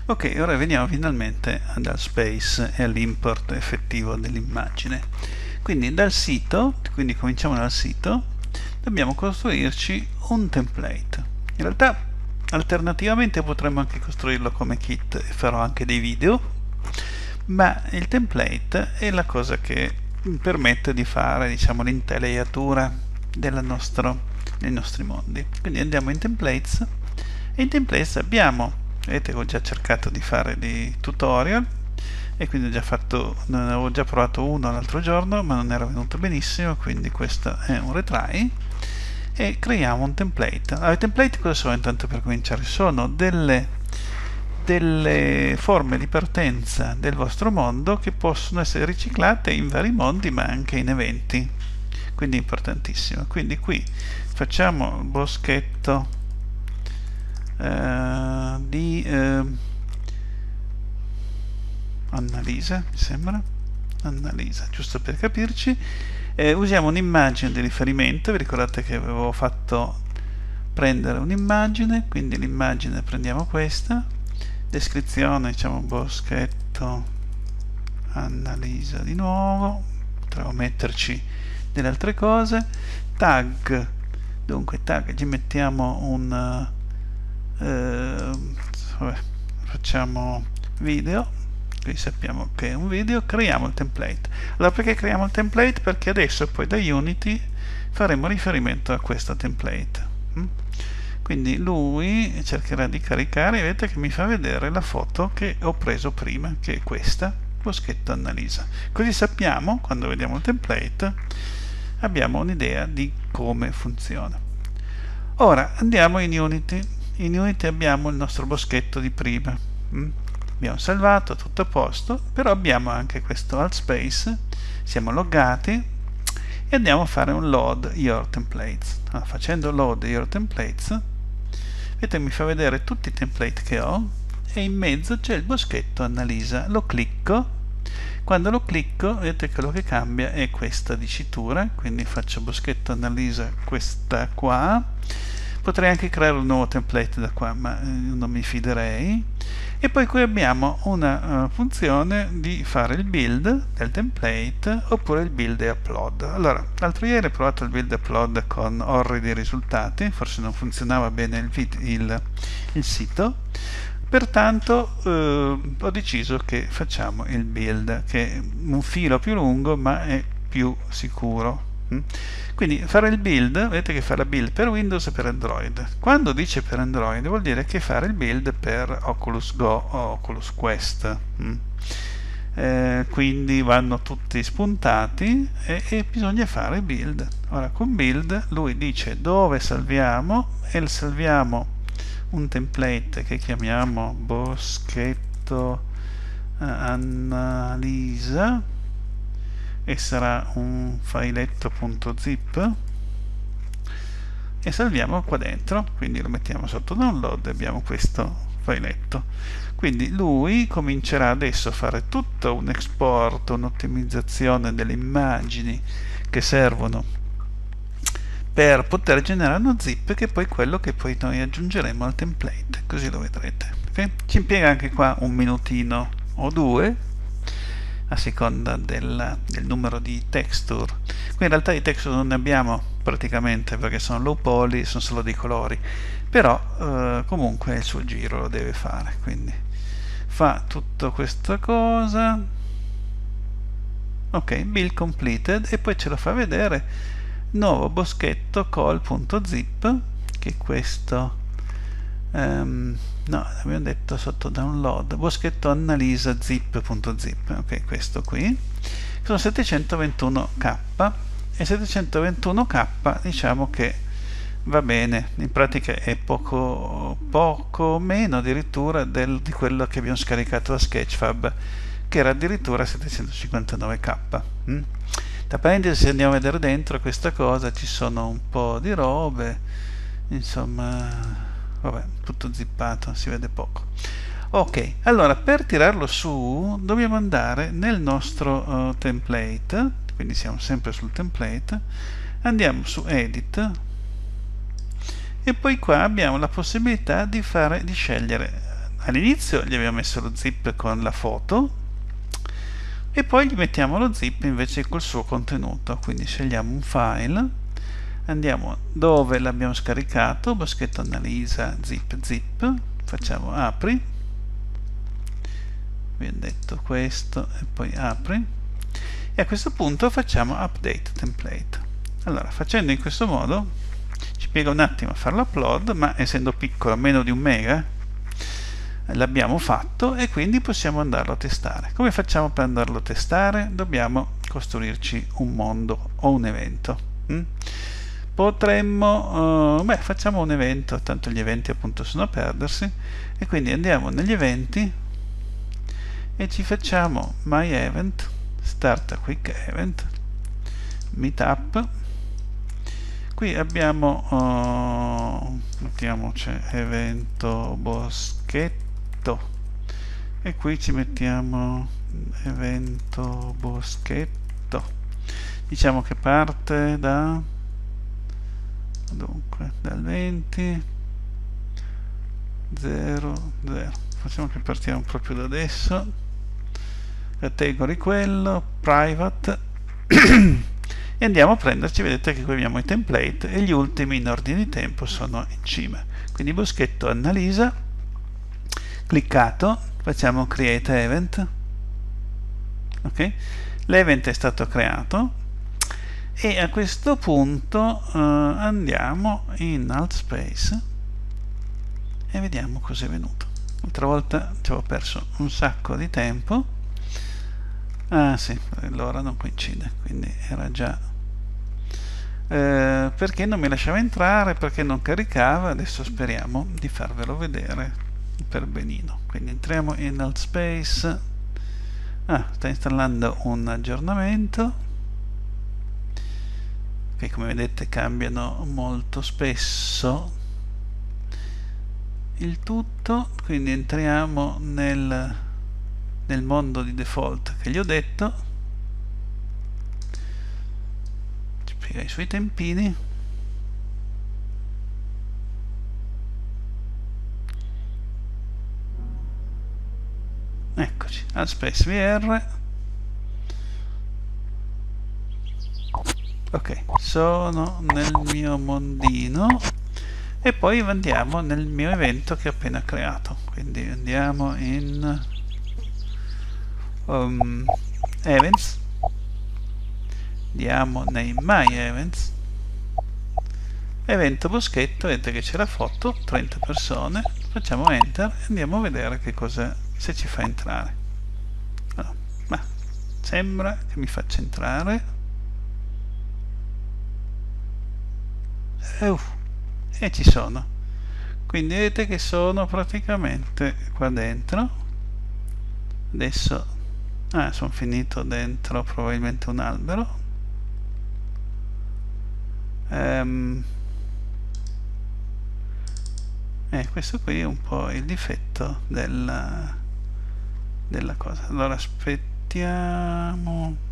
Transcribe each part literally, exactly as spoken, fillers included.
Ok, ora veniamo finalmente dal space e all'import effettivo dell'immagine. Quindi dal sito, quindi cominciamo dal sito, dobbiamo costruirci un template. In realtà alternativamente potremmo anche costruirlo come kit e farò anche dei video, ma il template è la cosa che permette di fare, diciamo, l'intelaiatura della nostro, dei nostri mondi. Quindi andiamo in templates e in templates abbiamo, vedete che ho già cercato di fare dei tutorial e quindi ho già fatto, ne avevo già provato uno l'altro giorno ma non era venuto benissimo, quindi questo è un retry e creiamo un template. Allora, i template cosa sono intanto per cominciare? Sono delle, delle forme di partenza del vostro mondo che possono essere riciclate in vari mondi ma anche in eventi, quindi importantissimo. Quindi qui facciamo il boschetto Uh, di uh, Annalisa, mi sembra Annalisa, giusto per capirci. Eh, usiamo un'immagine di riferimento, vi ricordate che avevo fatto prendere un'immagine, quindi l'immagine prendiamo questa, descrizione, diciamo boschetto Annalisa di nuovo, potremmo metterci delle altre cose, tag, dunque tag, gli mettiamo un Uh, vabbè, facciamo video, qui sappiamo che è un video, creiamo il template. Allora perché creiamo il template? Perché adesso poi da Unity faremo riferimento a questo template. mm? Quindi lui cercherà di caricare, vedete che mi fa vedere la foto che ho preso prima, che è questa, boschetto Annalisa. Così sappiamo, quando vediamo il template, abbiamo un'idea di come funziona. Ora andiamo in Unity. In Unity abbiamo il nostro boschetto di prima, mm? abbiamo salvato, tutto a posto, però abbiamo anche questo alt space, siamo loggati e andiamo a fare un load your templates. Allora, facendo load your templates, vedete mi fa vedere tutti i template che ho e in mezzo c'è il boschetto Annalisa, lo clicco, quando lo clicco vedete che quello che cambia è questa dicitura, quindi faccio boschetto Annalisa questa qua. Potrei anche creare un nuovo template da qua, ma eh, non mi fiderei. E poi qui abbiamo una uh, funzione di fare il build del template oppure il build e upload. Allora, l'altro ieri ho provato il build e upload con orridi risultati, forse non funzionava bene il, il, il sito, pertanto eh, ho deciso che facciamo il build, che è un filo più lungo ma è più sicuro. Quindi fare il build, vedete che fa la build per Windows e per Android. Quando dice per Android vuol dire che fare il build per Oculus Go o Oculus Quest. Eh, quindi vanno tutti spuntati e, e bisogna fare build. Ora con build lui dice dove salviamo e salviamo un template che chiamiamo boschetto uh, Annalisa e sarà un filetto.zip e salviamo qua dentro, quindi lo mettiamo sotto download e abbiamo questo filetto. Quindi lui comincerà adesso a fare tutto un export, un'ottimizzazione delle immagini che servono per poter generare uno zip, che è poi quello che poi noi aggiungeremo al template, così lo vedrete. Okay? Ci impiega anche qua un minutino o due a seconda del, del numero di texture. Qui in realtà i texture non ne abbiamo praticamente perché sono low poly, sono solo dei colori, però eh, comunque il suo giro lo deve fare, quindi fa tutta questa cosa, ok, build completed, e poi ce lo fa vedere nuovo boschetto call.zip, che è questo um, no, abbiamo detto sotto download, boschetto Annalisa zip.zip, ok, questo qui sono settecentoventuno K e settecentoventuno K diciamo che va bene, in pratica è poco, poco meno addirittura del, di quello che abbiamo scaricato da Sketchfab, che era addirittura settecentocinquantanove K. mm? Tra parentesi, se andiamo a vedere dentro questa cosa ci sono un po' di robe, insomma, vabbè, tutto zippato, si vede poco. Ok, allora per tirarlo su dobbiamo andare nel nostro uh, template, quindi siamo sempre sul template, andiamo su edit e poi qua abbiamo la possibilità di fare di scegliere all'inizio gli abbiamo messo lo zip con la foto e poi gli mettiamo lo zip invece col suo contenuto, quindi scegliamo un file, andiamo dove l'abbiamo scaricato, boschetto analisa zip zip, facciamo apri, abbiamo detto questo e poi apri, e a questo punto facciamo update template. Allora, facendo in questo modo ci piega un attimo a fare l'upload, ma essendo piccolo, meno di un mega, l'abbiamo fatto e quindi possiamo andarlo a testare. Come facciamo per andarlo a testare? Dobbiamo costruirci un mondo o un evento. Mm? Potremmo, uh, beh, facciamo un evento, tanto gli eventi appunto sono a perdersi, e quindi andiamo negli eventi e ci facciamo my event, start a quick event, meetup. Qui abbiamo, uh, mettiamoci evento boschetto, e qui ci mettiamo evento boschetto, diciamo che parte da, dunque, dal venti zero zero, facciamo che partiamo proprio da adesso, category quello, private e andiamo a prenderci, vedete che qui abbiamo i template e gli ultimi in ordine di tempo sono in cima, quindi boschetto analisa, cliccato, facciamo create event, ok, l'event è stato creato e a questo punto uh, andiamo in alt space e vediamo cos'è venuto. L'altra volta ci avevo perso un sacco di tempo, ah sì, l'ora non coincide, quindi era già eh, perché non mi lasciava entrare, perché non caricava. Adesso speriamo di farvelo vedere per benino. Quindi entriamo in alt space, ah, sta installando un aggiornamento che come vedete cambiano molto spesso il tutto, quindi entriamo nel, nel mondo di default che gli ho detto, ci spiega i suoi tempini, eccoci, al Space V R, ok, sono nel mio mondino e poi andiamo nel mio evento che ho appena creato, quindi andiamo in um, events, andiamo nei my events, evento boschetto, vedete che c'è la foto, trenta persone, facciamo enter e andiamo a vedere che cosa, se ci fa entrare. Allora, ma sembra che mi faccia entrare e, uh, e ci sono, quindi vedete che sono praticamente qua dentro. Adesso ah, sono finito dentro probabilmente un albero. Um, eh, questo qui è un po' il difetto della, della cosa. Allora aspettiamo.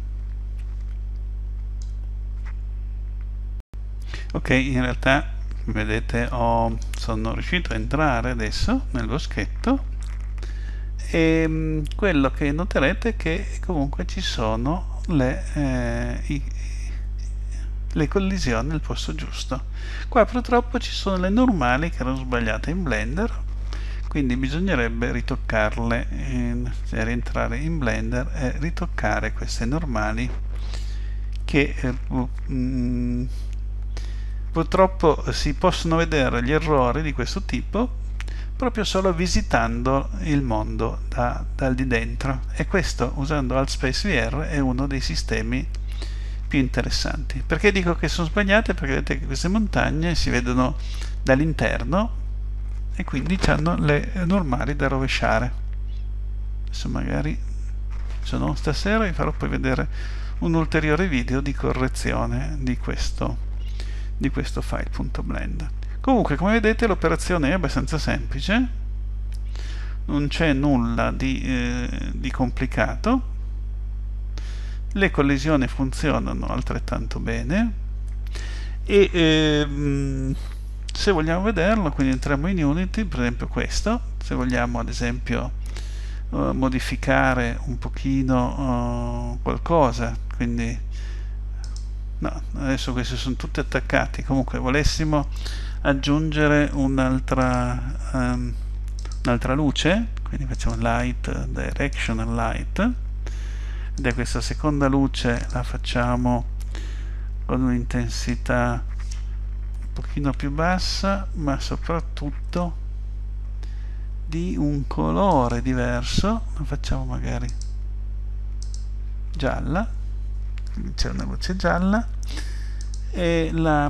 Ok, in realtà vedete ho, sono riuscito a entrare adesso nel boschetto e mh, quello che noterete è che comunque ci sono le, eh, i, le collisioni al posto giusto. Qua purtroppo ci sono le normali che erano sbagliate in Blender, quindi bisognerebbe ritoccarle, in, cioè rientrare in Blender e ritoccare queste normali che eh, mh, purtroppo si possono vedere gli errori di questo tipo proprio solo visitando il mondo da, dal di dentro, e questo usando Alt Space V R è uno dei sistemi più interessanti. Perché dico che sono sbagliate? Perché vedete che queste montagne si vedono dall'interno e quindi hanno le normali da rovesciare. Adesso magari, se no stasera vi farò poi vedere un ulteriore video di correzione di questo di questo file.blend. Comunque, come vedete, l'operazione è abbastanza semplice, non c'è nulla di, eh, di complicato, le collisioni funzionano altrettanto bene e ehm, se vogliamo vederlo, quindi entriamo in Unity, per esempio questo, se vogliamo ad esempio uh, modificare un pochino uh, qualcosa, quindi no, adesso questi sono tutti attaccati. Comunque volessimo aggiungere un'altra um, un'altra luce, quindi facciamo light, directional light, ed è questa seconda luce, la facciamo con un'intensità un pochino più bassa, ma soprattutto di un colore diverso, la facciamo magari gialla, c'è una luce gialla, e la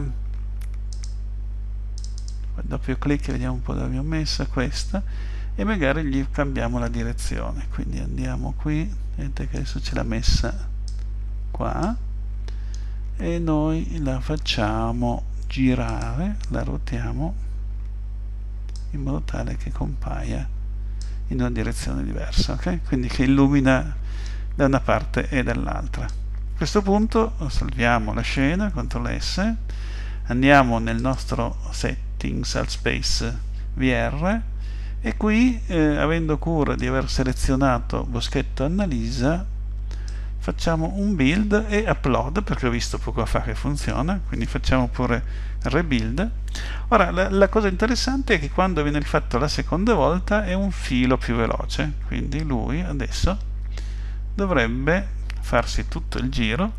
doppio clic, vediamo un po' dove abbiamo messa questa, e magari gli cambiamo la direzione, quindi andiamo qui, vedete che adesso ce l'ha messa qua, e noi la facciamo girare, la ruotiamo in modo tale che compaia in una direzione diversa, ok? Quindi che illumina da una parte e dall'altra. A questo punto salviamo la scena, controllo S, andiamo nel nostro settings Alt Space V R, e qui eh, avendo cura di aver selezionato Boschetto Annalisa, facciamo un build e upload, perché ho visto poco fa che funziona, quindi facciamo pure rebuild. Ora la, la cosa interessante è che quando viene fatto la seconda volta è un filo più veloce, quindi lui adesso dovrebbe farsi tutto il giro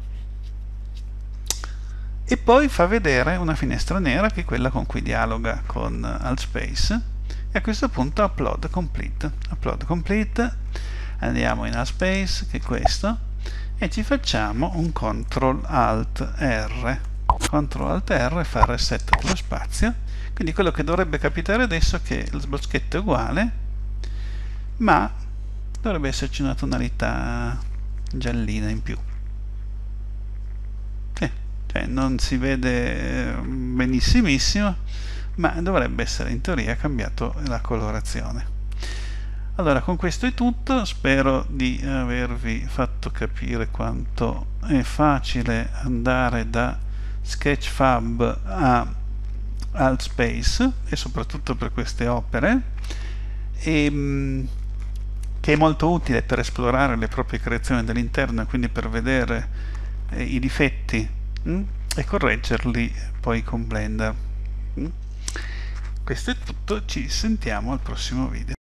e poi fa vedere una finestra nera che è quella con cui dialoga con Alt Space, e a questo punto upload complete. Upload complete, andiamo in Alt Space, che è questo, e ci facciamo un control alt R. control alt R fa reset dello spazio, quindi quello che dovrebbe capitare adesso è che lo boschetto è uguale, ma dovrebbe esserci una tonalità giallina in più. Eh, cioè non si vede benissimissimo, ma dovrebbe essere in teoria cambiato la colorazione. Allora, con questo è tutto, spero di avervi fatto capire quanto è facile andare da Sketchfab a Alt Space, e soprattutto per queste opere, e che è molto utile per esplorare le proprie creazioni dall'interno e quindi per vedere eh, i difetti mh, e correggerli poi con Blender. Mh. Questo è tutto, ci sentiamo al prossimo video.